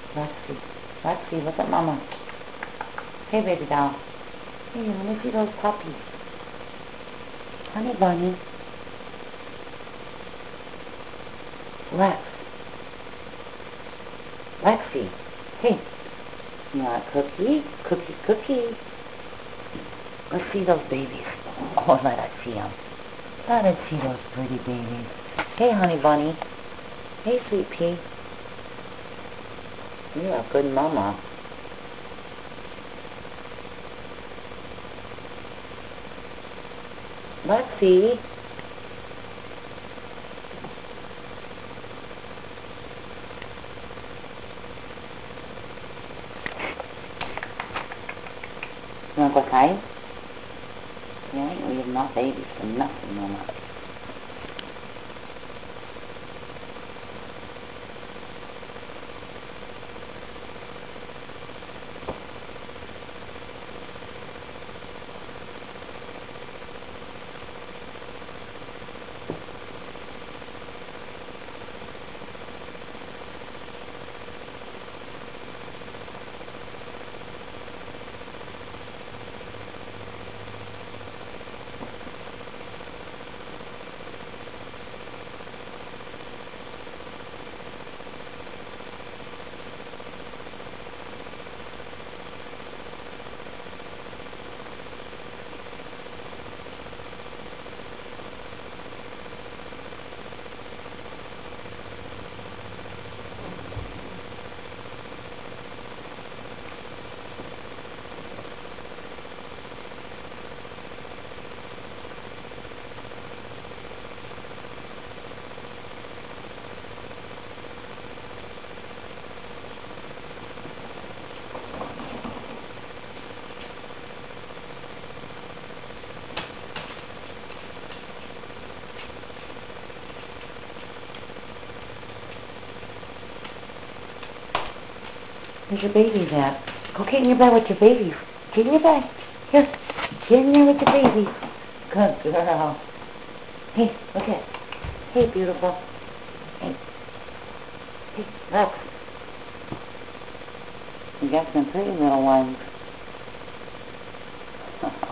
Lexi. Lexi, look at Mama. Hey, baby doll. Hey, let me see those puppies. Honey bunny. Lex. Lexi. Hey. You want a cookie? Cookie, cookie. Let's see those babies. Oh, let us see them. Let us see those pretty babies. Hey, honey bunny. Hey, sweet pea. You're a good mama. Lexi. You want to go hide? Yeah, we have enough babies for nothing, Mama. Where's your babies at? Go get in your bed with your babies. Get in your bed. Here. Get in there with the babies. Good girl. Hey, look at. Hey, beautiful. Hey. Hey, Lex. You got some pretty little ones.